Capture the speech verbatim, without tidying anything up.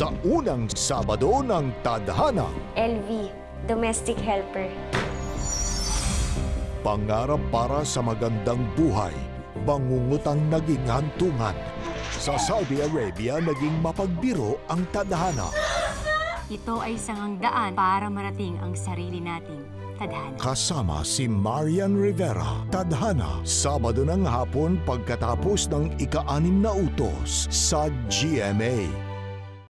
sa unang Sabado ng Tadhana. L V, domestic helper. Pangarap para sa magandang buhay, bangungutang naging hantungan. Sa Saudi Arabia, naging mapagbiro ang tadhana. Ito ay isang daan para marating ang sarili nating tadhana. Kasama si Marian Rivera. Tadhana, Sabado ng hapon pagkatapos ng ika-anim na utos sa G M A.